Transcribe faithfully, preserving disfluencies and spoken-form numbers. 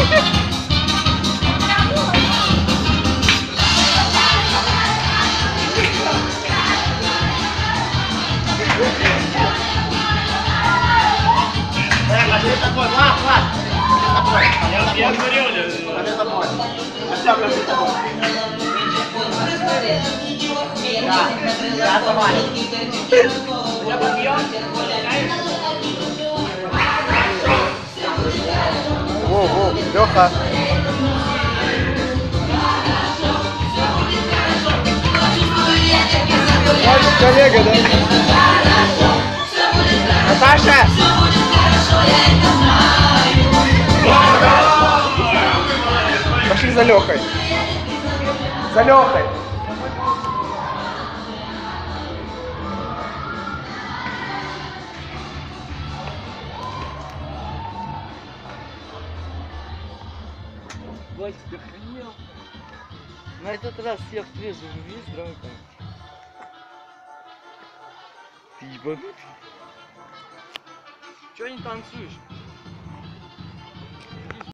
Тобой, Влад, Влад! Тобой. Я, я говорил, а это тобой. Артем, я с тобой. Да, я сама. Я подъем. Во, во, Леха. Коллега, да? Наташа! Пошли за Лехой. За Лехой. Батя, ты охренел? На этот раз я в трезвом весь дракон. Ты ебанутый? Чего не танцуешь?